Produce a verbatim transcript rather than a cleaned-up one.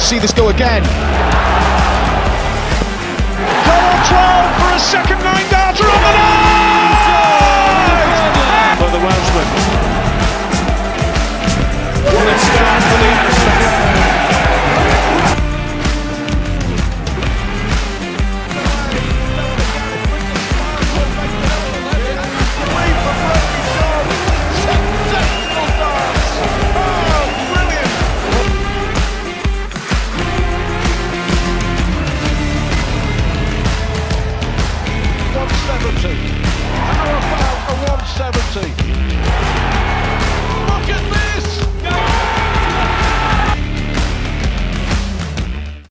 see this go again. Goal twelve for a second nine-darter on the line!